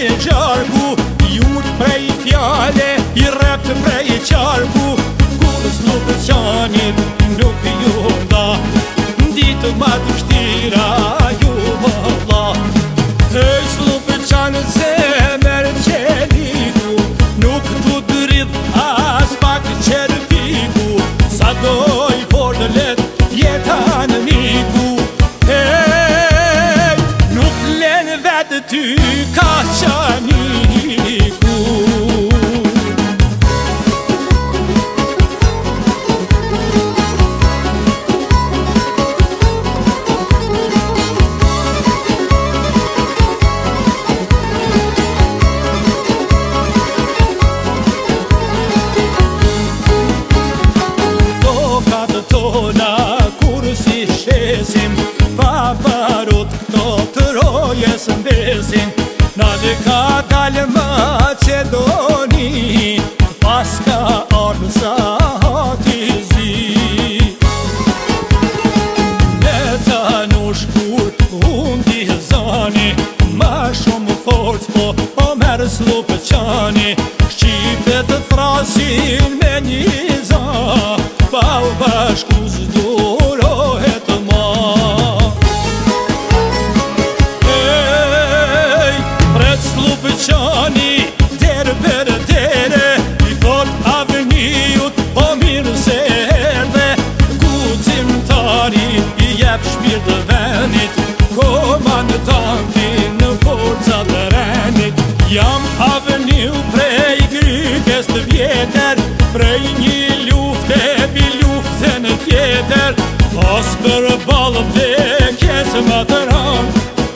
një gjarku, jurt prej fjale, i rrept prej qarku. Kur s'lupë qanit nuk ju nda, ditë ma të vështira ju valla. Hej s'lupë qanë zemër qeliku, nuk t'u dridh as pak qerpiku. Sa doj for të let jeta në miku. Hej, nuk len vetë ty ka qaniku. Pa parut këto të rojes mbesin, na dhe ka dalë Macedoni, pas ka ardhë sa hati zi. Ne ta nush kur undi zani, ma shumë forc po merë s'lupë qani. Shqipet të thrasin me një za, pa u bashku zdurohet ma. Qani, dere për dere, i thot aveniut, po mirë se erdhe. Guximtari i jep shpirt të vendit, komandantin në forcat të rendit. Jam aveniu prej Grykës të vjetër, prej një lufte pi luftën tjetër. As për balë vdekjes më të ran,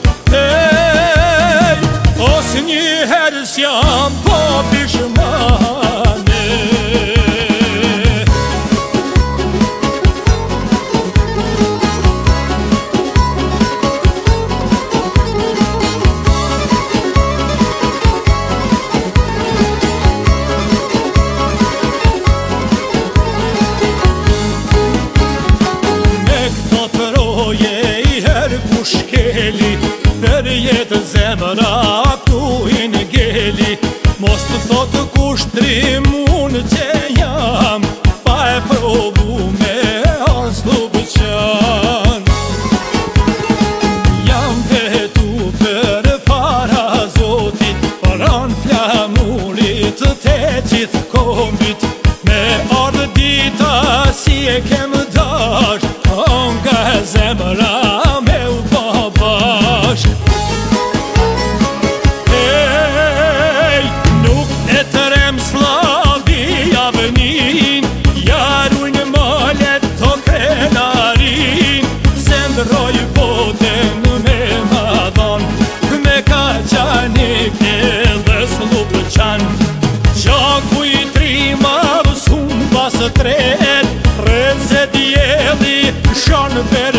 njëherë s'jam po pishmane. Me këto të roje i herë ku shkeli, për jetë zemëra mos të thotë kushtrim unë që jam, pa e provu me as lupë qan. Jam vetu për para Zotit, paran flamurit të gjithë kombit. Me ardhë dita si e kem dash, nga zemëra me u babashk. Roj boten me madhan, me ka qanik edhe s'lupë qan. Gjaku i trima vësun pas tret, reze djeli shanë ver